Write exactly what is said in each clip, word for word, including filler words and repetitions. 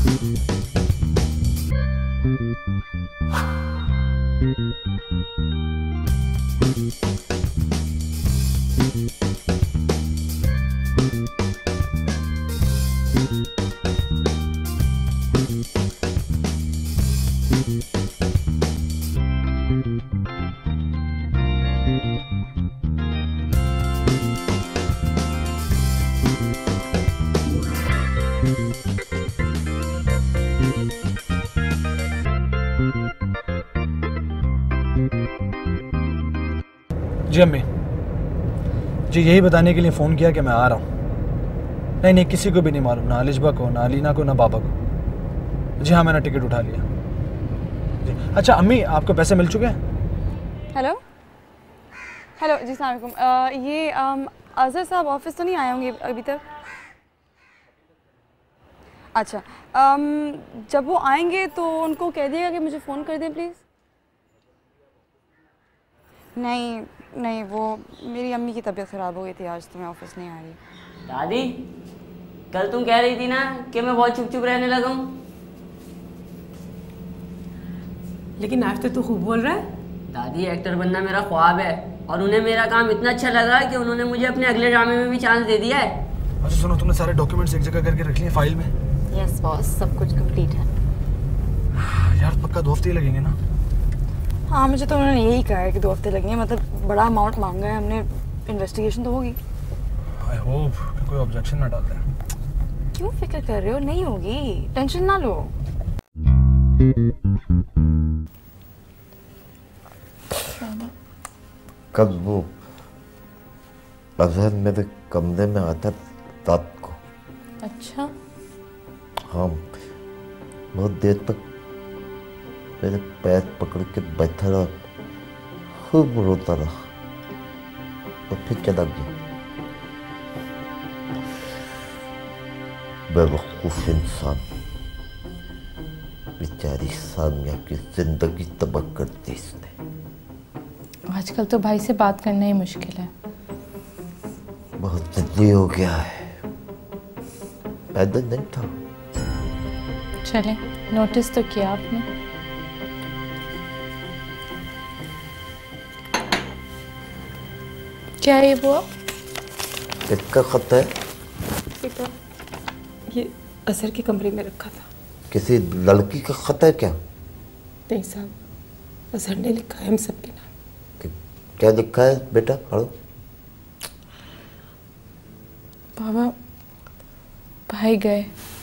जी अम्मी जी, यही बताने के लिए फ़ोन किया कि मैं आ रहा हूँ। नहीं नहीं, किसी को भी नहीं मालूम, ना अलिशबा को, ना अलीना को, ना बाबा को। जी हाँ, मैंने टिकट उठा लिया जी। अच्छा अम्मी, आपको पैसे मिल चुके हैं? हेलो हेलो जी, अस्सलाम वालेकुम। ये अज़हर साहब ऑफिस तो नहीं आए होंगे अभी तक? अच्छा, आम, जब वो आएंगे तो उनको कह दिएगा कि मुझे फ़ोन कर दें प्लीज़। नहीं नहीं, वो मेरी अम्मी की तबीयत ख़राब हो गई थी आज, तो मैं ऑफिस नहीं आ रही। दादी, कल तुम कह रही थी ना कि मैं बहुत चुप चुप रहने लगा हूँ, लेकिन आज तो तू खूब बोल रहा है। दादी, एक्टर बनना मेरा ख्वाब है और उन्हें मेरा काम इतना अच्छा लगा कि उन्होंने मुझे अपने अगले ड्रामे में भी चांस दे दिया है। अच्छा सुनो, तुमने सारे डॉक्यूमेंट्स एक जगह करके रख लिए फाइल में? यस बॉस, सब कुछ कंप्लीट है। यार पक्का दो हफ्ते लगेंगे ना? हाँ, मुझे तो उन्होंने यही कहा है कि दो हफ्ते लगेंगे, मतलब बड़ा अमाउंट मांगा है हमने, इन्वेस्टिगेशन तो होगी। आई होप कोई ऑब्जेक्शन ना डालते हैं। क्यों फिक्र कर रहे हो, नहीं होगी, टेंशन ना लो। कल वो अजहर मेरे कमरे में आता रात को। अच्छा? हाँ, बहुत देर तक मेरे पैर पकड़ के बैठा रहा, खूब रोता रहा और फिर चला गया। बेवकूफ इंसान, बेचारी सानिया की जिंदगी तबाह कर दी इसने। आजकल तो भाई से बात करना ही मुश्किल है। बहुत जल्दी हो गया है, पैदल नहीं था। चले, नोटिस तो किया आपने। क्या है वो? किसका खत है? बेटा, ये अजहर के कमरे में रखा था। किसी लड़की का खत है क्या? नहीं साहब, अजहर ने लिखा है हम सबके नाम। क्या लिखा है बेटा, पढ़ो। बाबा, भाई गए।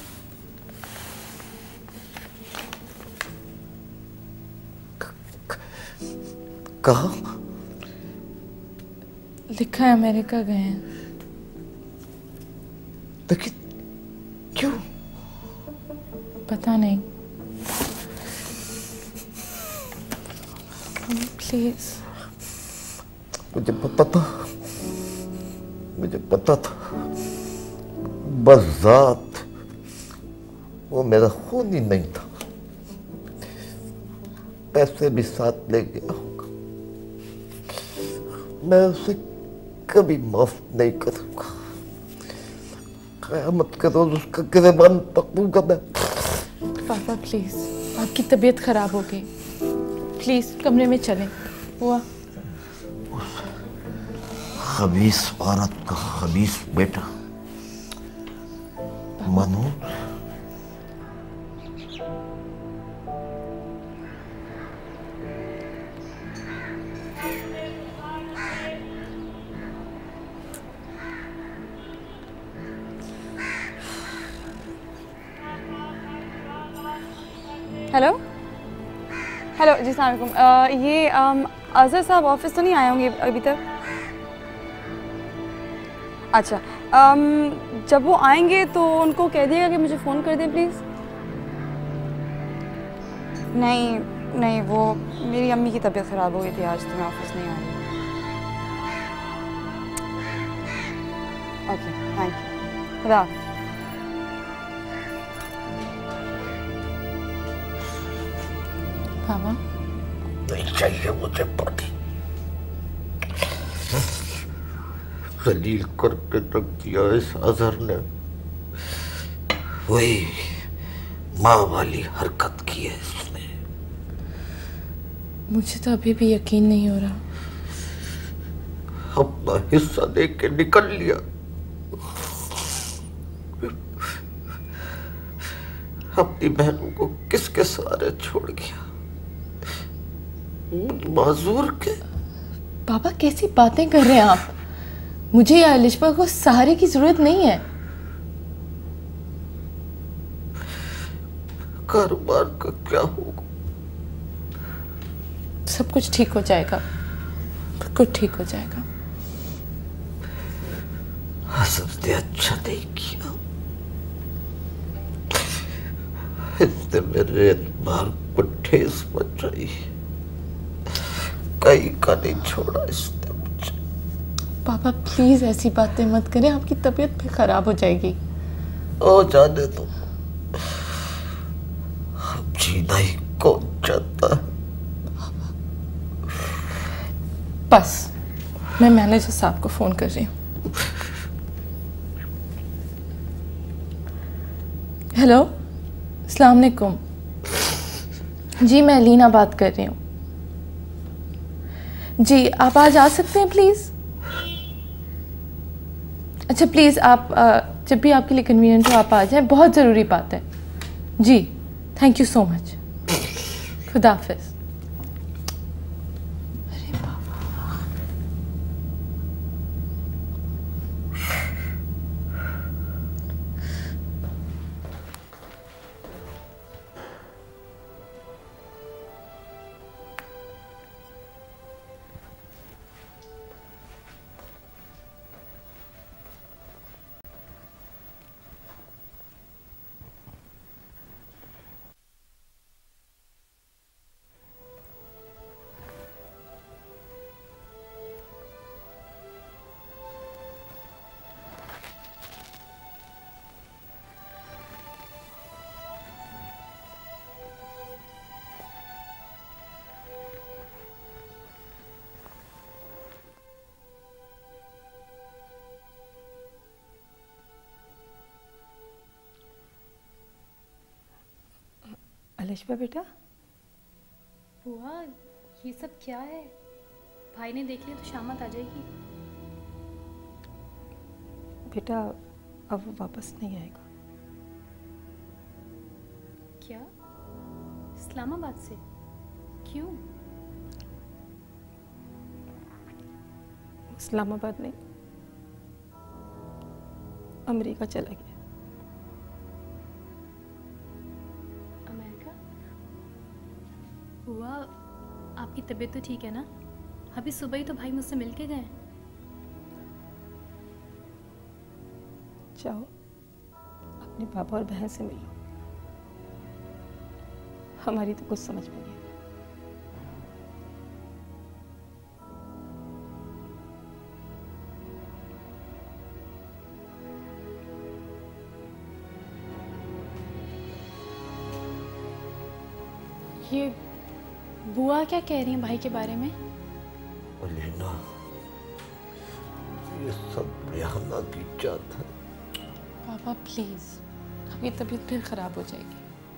कहाँ? लिखा है अमेरिका गए हैं। लेकिन क्यों? पता नहीं। प्लीज। मुझे पता था, मुझे पता था, बज़ात वो मेरा खून ही नहीं था। पैसे भी साथ ले गया होगा, मैं उसे कभी माफ नहीं करूंगा। क़यामत के रोज उसका गिरबान पकड़ूंगा मैं। पापा प्लीज, आपकी तबीयत खराब हो गई, प्लीज कमरे में चलें। हुआ खबीस औरत का खबीस बेटा मनु। हेलो हेलो जी, अस्सलाम वालेकुम। ये अज़हर साहब ऑफिस तो नहीं आए होंगे अभी तक? अच्छा, आम, जब वो आएंगे तो उनको कह दिएगा कि मुझे फ़ोन कर दें प्लीज़। नहीं नहीं, वो मेरी अम्मी की तबीयत ख़राब हो गई थी आज, तो मैं ऑफिस नहीं आ रही। ओके, थैंक यू, खुदा हाफ़िज़। पापा नहीं चाहिए मुझे पानी। जलील करके रख दिया इस अजहर ने। वही माँ वाली हरकत की है इसने। मुझे तो अभी भी यकीन नहीं हो रहा। अपना हिस्सा दे के निकल लिया। अपनी बहनों को किसके सहारे छोड़ गया? माजूर के। पापा कैसी बातें कर रहे हैं आप? मुझे या अलिशबा को सहारे की जरूरत नहीं है। कारोबार का क्या होगा? सब कुछ ठीक हो जाएगा, सब कुछ ठीक हो जाएगा। हसरत ने अच्छा नहीं किया। इसने मेरे एतबार को ठेस पहुंचाई। कहीं का नहीं छोड़ा इसने मुझे। पापा प्लीज ऐसी बातें मत करें, आपकी तबीयत भी खराब हो जाएगी। ओ जाने दो, जीना ही कौन चाहता है। बस मैं मैनेजर साहब को फोन कर रही हूँ। हेलो, अस्सलाम वालेकुम। जी मैं लीना बात कर रही हूँ। जी आप आज आ सकते हैं प्लीज़? अच्छा प्लीज़ आप आ, जब भी आपके लिए कन्वीनियंट हो आप आ जाएं, बहुत ज़रूरी बात है। जी थैंक यू सो मच। खुदा हाफिज़। अलिशबा बेटा, बुआ ये सब क्या है? भाई ने देख लिया तो शामत आ जाएगी। बेटा अब वो वापस नहीं आएगा। क्या? इस्लामाबाद से? क्यों? इस्लामाबाद नहीं, अमेरिका चला गया। अमेरिका? बुआ आपकी तबीयत तो ठीक है ना? अभी सुबह ही तो भाई मुझसे मिल के गए। जाओ अपने पापा और बहन से मिलो, हमारी तो कुछ समझ में नहीं। ये बुआ क्या कह रही हैं भाई के बारे में? अलीना, ये सब रिहाना की चाहत है। पापा प्लीज, आपकी तबीयत फिर खराब हो जाएगी।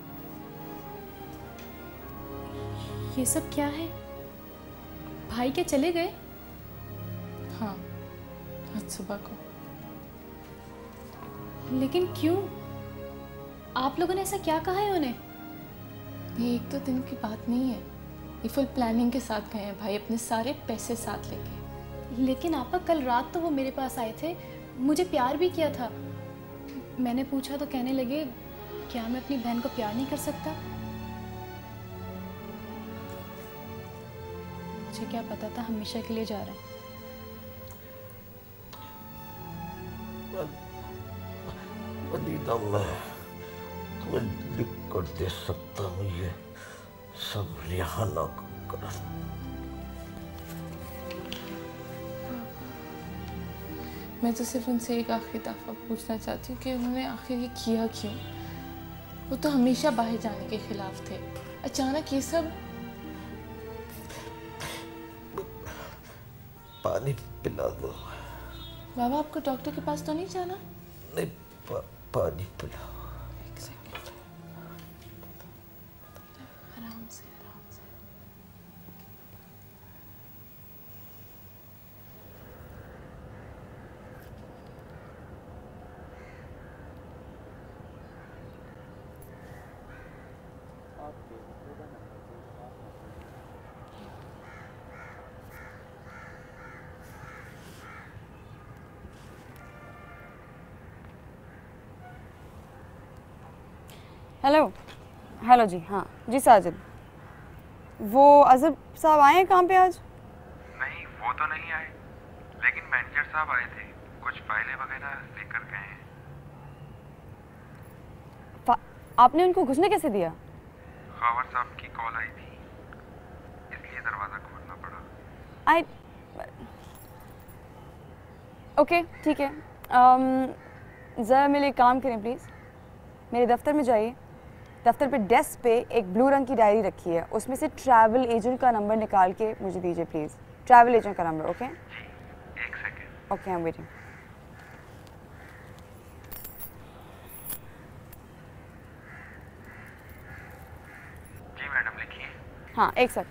ये सब क्या है? भाई क्या चले गए? हाँ आज सुबह को। लेकिन क्यों? आप लोगों ने ऐसा क्या कहा है उन्हें? ये एक दो दिन की बात नहीं है, ये फुल प्लानिंग के साथ गए हैं भाई, अपने सारे पैसे साथ लेके। लेकिन आपा कल रात तो वो मेरे पास आए थे, मुझे प्यार भी किया था। मैंने पूछा तो कहने लगे क्या मैं अपनी बहन को प्यार नहीं कर सकता? मुझे क्या पता था हमेशा के लिए जा रहे हैं। अलीना, मैं तुम्हें लिख कर दे सकता हूँ ये सब रिहाना का कर। मैं तो सिर्फ उनसे एक आखिरी दफ़ा पूछना चाहती हूँ कि उन्होंने आखिर ये किया क्यों? वो तो हमेशा बाहर जाने के खिलाफ थे, अचानक ये सब। पानी पिला दो। बाबा आपको डॉक्टर के पास तो नहीं जाना? नहीं, पा, पानी पिलाओ। एक सेकंड। हेलो हेलो जी, हाँ जी साजिद, वो अजहर साहब आए हैं काम पे आज? नहीं, वो तो नहीं आए, लेकिन मैनेजर साहब आए थे, कुछ फाइलें वगैरह लेकर गए हैं। आपने उनको घुसने कैसे दिया? खावर साहब की कॉल आई थी, इसलिए दरवाज़ा खोलना पड़ा। आई ओके ठीक है, ज़रा मेरे लिए काम करें प्लीज़, मेरे दफ्तर में जाइए। दफ्तर पे डेस्क पे एक ब्लू रंग की डायरी रखी है, उसमें से ट्रैवल एजेंट का नंबर निकाल के मुझे दीजिए प्लीज़। ट्रैवल एजेंट का नंबर। ओके एक second. Okay, I am waiting. जी मैडम, लिखिए। हाँ एक सेकंड।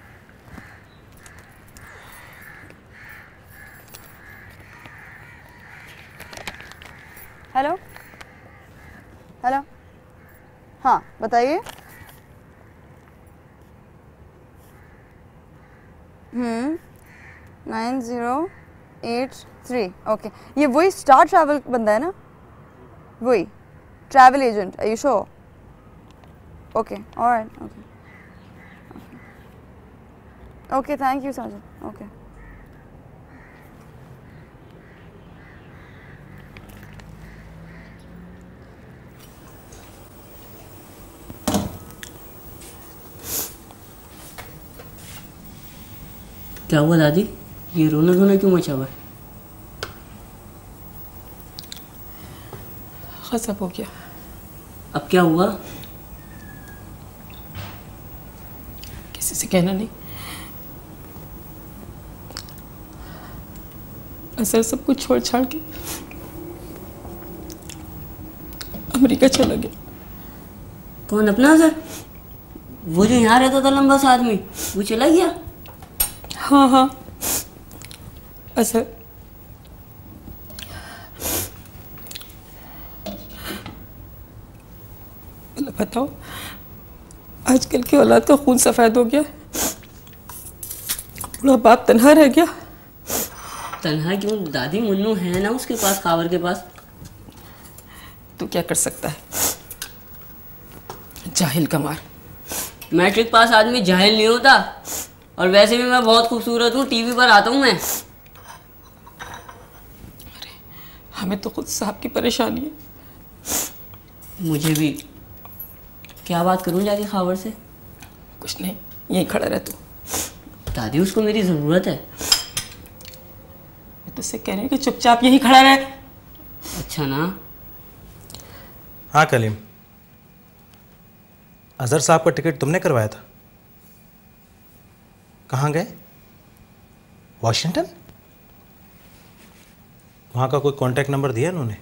हेलो हेलो, हाँ बताइए। Hmm nine zero eight three. Okay, ये वही स्टार ट्रैवल बंदा है ना? वही travel agent, are you sure? Okay alright, okay okay, thank you Sajid. Okay क्या हुआ दादी, ये रोना धोना क्यों मचा हुआ है? गज़ब हो गया। अब क्या हुआ? किसी से कहना नहीं। असर सब कुछ छोड़ छाड़ के अमेरिका चला गया। कौन, अपना असर? वो जो यहाँ रहता था लंबा सा आदमी, वो चला गया? हाँ हाँ असर। बताओ, आजकल की औलाद का खून सफ़ेद हो गया, पूरा बाप तन्हा रह गया। तन्हा क्यों दादी, मुन्नू है ना उसके पास, खावर के पास। तू क्या कर सकता है, जाहिल का मार। मैट्रिक पास आदमी जाहिल नहीं होता, और वैसे भी मैं बहुत खूबसूरत हूँ, टीवी पर आता हूँ मैं। अरे हमें तो खुद साहब की परेशानी है। मुझे भी। क्या बात करूँ जाके खावर से? कुछ नहीं, यहीं खड़ा रह तू। दादी उसको मेरी ज़रूरत है। मैं तुझसे कह रही हूँ कि चुपचाप यहीं खड़ा रह। अच्छा ना? हाँ कलीम, अजहर साहब का टिकट तुमने करवाया था? कहाँ गए? वॉशिंगटन? वहाँ का कोई कांटेक्ट नंबर दिया उन्होंने?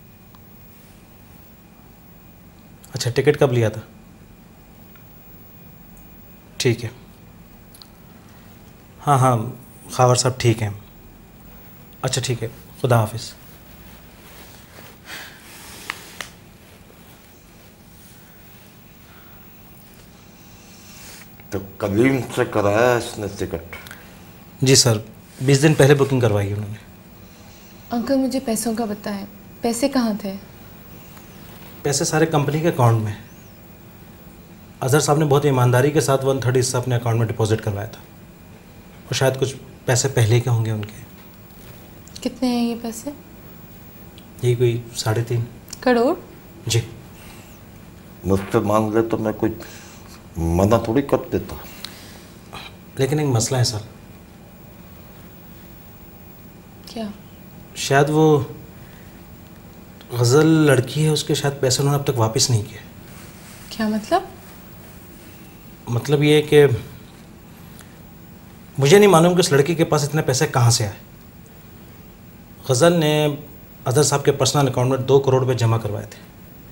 अच्छा, टिकट कब लिया था? ठीक है, हाँ हाँ खावर साहब ठीक हैं। अच्छा ठीक है, खुदा हाफिज़। तो कलीम से कराया इसने टिकट? जी सर, बीस दिन पहले बुकिंग करवाई है उन्होंने। अंकल मुझे पैसों का बताएं, पैसे कहाँ थे? पैसे सारे कंपनी के अकाउंट में। अजहर साहब ने बहुत ईमानदारी के साथ वन थर्ड हिस्सा अपने अकाउंट में डिपॉजिट करवाया था, और शायद कुछ पैसे पहले के होंगे उनके। कितने हैं ये पैसे? यही कोई साढ़े तीन करोड़? जी। मुझसे मांग ले तो मैं कोई मना थोड़ी कर देता, लेकिन एक मसला है सर। क्या? शायद वो गज़ल लड़की है, उसके शायद पैसे उन्होंने अब तक वापस नहीं किए। क्या मतलब? मतलब ये है कि मुझे नहीं मालूम कि उस लड़की के पास इतने पैसे कहाँ से आए। गज़ल ने अजहर साहब के पर्सनल अकाउंट में दो करोड़ रुपए जमा करवाए थे।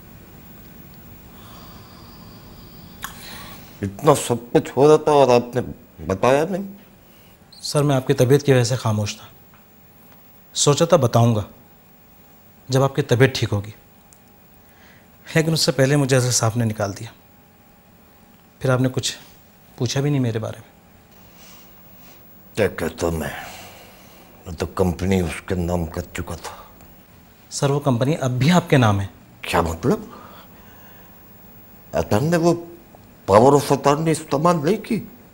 इतना सब कुछ हो रहा था और आपने बताया नहीं? सर मैं आपकी तबीयत की वजह से खामोश था, सोचा था बताऊंगा जब आपकी तबीयत ठीक होगी, लेकिन उससे पहले मुझे अजहर साहब ने निकाल दिया। फिर आपने कुछ पूछा भी नहीं मेरे बारे में। क्या कहता मैं मैं तो कंपनी उसके नाम कर चुका था। सर वो कंपनी अब भी आपके नाम है। क्या मतलब? अतन ने वो पावर ऑफ अटॉर्नी इस्तेमाल नहीं की?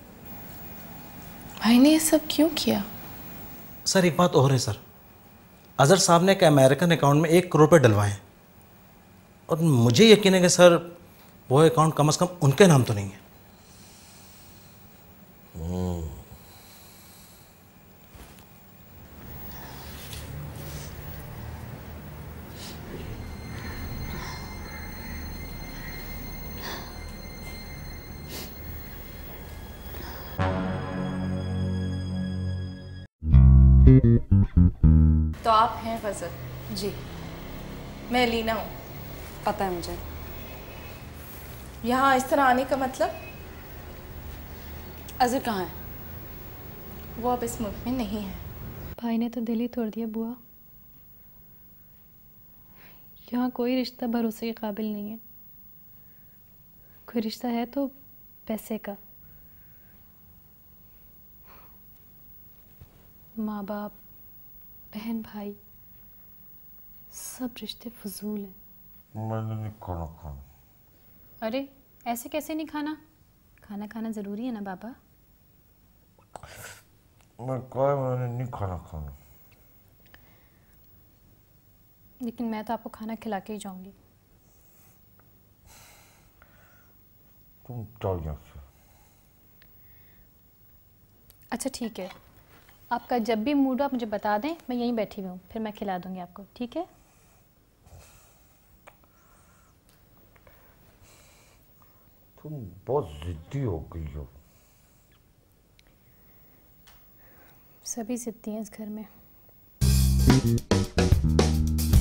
भाई ने ये सब क्यों किया? सर एक बात और है सर, अजहर साहब ने एक अमेरिकन अकाउंट में एक करोड़ रुपये डलवाए हैं और मुझे यकीन है कि सर वो अकाउंट कम से कम उनके नाम तो नहीं है। तो आप हैं फजल? जी मैं लीना हूँ। पता है मुझे। यहाँ इस तरह आने का मतलब? अजहर कहाँ है? वो अब इस मुल्क में नहीं है। भाई ने तो दिल ही तोड़ दिया बुआ। यहाँ कोई रिश्ता भरोसे के काबिल नहीं है। कोई रिश्ता है तो पैसे का। माँ बाप, बहन भाई, सब रिश्ते फजूल हैं। मैंने नहीं खाना खाना। अरे ऐसे कैसे नहीं खाना? खाना खाना ज़रूरी है ना बाबा। मैं कहा मैंने नहीं खाना खाना। लेकिन मैं तो आपको खाना खिला के ही जाऊंगी। तुम जाओ यहाँ से। अच्छा ठीक है, आपका जब भी मूड हो आप मुझे बता दें, मैं यहीं बैठी हुई हूँ, फिर मैं खिला दूंगी आपको, ठीक है? तुम बहुत जिद्दी हो गई हो। सभी जिद्दी हैं इस घर में।